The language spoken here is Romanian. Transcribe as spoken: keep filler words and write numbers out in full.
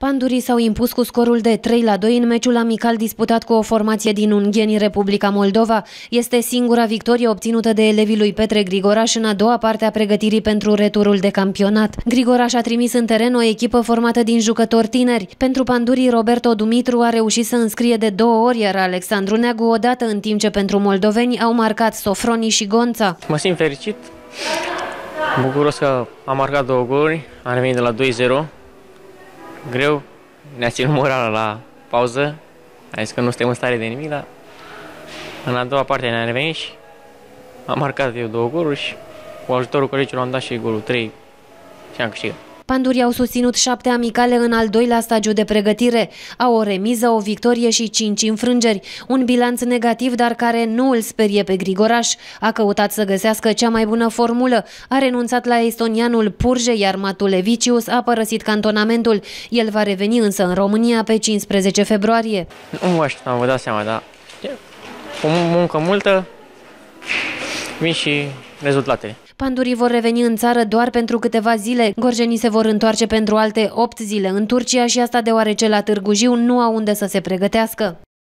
Pandurii s-au impus cu scorul de trei la doi în meciul amical disputat cu o formație din Ungheni, Republica Moldova. Este singura victorie obținută de elevii lui Petre Grigoraș în a doua parte a pregătirii pentru returul de campionat. Grigoraș a trimis în teren o echipă formată din jucători tineri. Pentru pandurii, Roberto Dumitru a reușit să înscrie de două ori, iar Alexandru Neagu o dată, în timp ce pentru moldoveni au marcat Sofroni și Gonța. Mă simt fericit, bucuros că am marcat două goluri, am revenit de la doi zero. Greu, ne-a ținut morala la pauză, a zis că nu suntem în stare de nimic, dar în a doua parte ne-a revenit și am marcat eu două goluri și cu ajutorul colegilor am dat și golul trei și am câștigat. Pandurii au susținut șapte amicale în al doilea stagiu de pregătire. Au o remiză, o victorie și cinci înfrângeri. Un bilanț negativ, dar care nu îl sperie pe Grigoraș. A căutat să găsească cea mai bună formulă. A renunțat la estonianul Purje, iar Matulevicius a părăsit cantonamentul. El va reveni însă în România pe cincisprezece februarie. Nu mă așteptam, vă dați seama, dar cu muncă multă vin și rezultatele. Pandurii vor reveni în țară doar pentru câteva zile. Gorjenii se vor întoarce pentru alte opt zile în Turcia și asta deoarece la Târgu Jiu nu au unde să se pregătească.